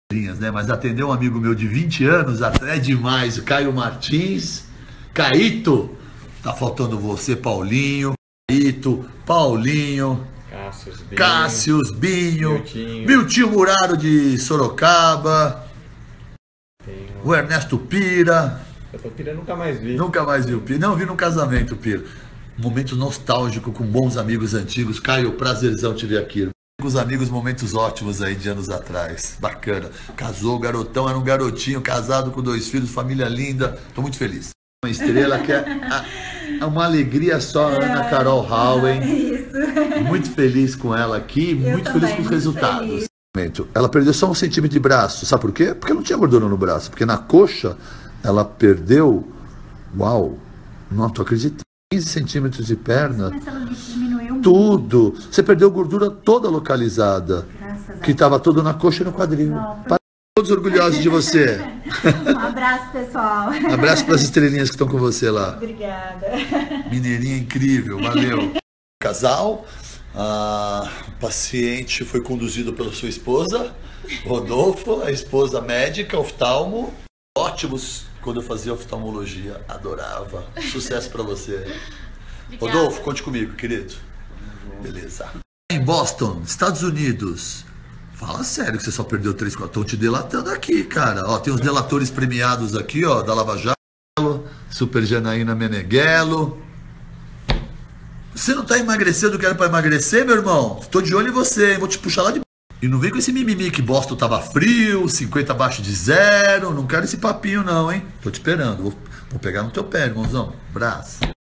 né? Mas atender um amigo meu de 20 anos é demais, o Caio Martins. Caíto, tá faltando você, Paulinho. Caíto, Paulinho, Cássius Binho, Miltinho Muraro de Sorocaba, o Ernesto Pira. O Pira nunca mais vi. Nunca mais vi o Pira. Não, vi no casamento, Pira. Momento nostálgico com bons amigos antigos. Caio, prazerzão te ver aqui. Com os amigos, momentos ótimos aí de anos atrás. Bacana. Casou, garotão, era um garotinho, casado com 2 filhos, família linda. Tô muito feliz. Uma estrela que é uma alegria só, Ana Carol Howen. Isso. Muito feliz com ela aqui, muito feliz com os resultados. Feliz. Ela perdeu só 1 centímetro de braço. Sabe por quê? Porque não tinha gordura no braço. Porque na coxa ela perdeu, uau, não tô acreditando, 15 centímetros de perna. Mas ela diminuiu muito. Tudo. Você perdeu gordura toda localizada. Graças a Que estava toda na coxa e no quadril. Todos orgulhosos de você. Um abraço, pessoal. Abraço para as estrelinhas que estão com você lá. Obrigada. Mineirinha incrível, valeu. Casal, o paciente foi conduzido pela sua esposa, Rodolfo, a esposa médica, oftalmo. Ótimos quando eu fazia oftalmologia, adorava. Sucesso para você. Obrigada. Rodolfo, conte comigo, querido. Beleza. Em Boston, Estados Unidos. Fala sério que você só perdeu 3, 4. Estão te delatando aqui, cara. Ó, tem os delatores premiados aqui, ó, da Lava Jato, Super Janaína Meneghello. Você não tá emagrecendo, quero para emagrecer, meu irmão? Tô de olho em você, hein? Vou te puxar lá de... E não vem com esse mimimi que Boston tava frio, 50 abaixo de 0. Não quero esse papinho não, hein? Tô te esperando. Vou pegar no teu pé, irmãozão. Braço.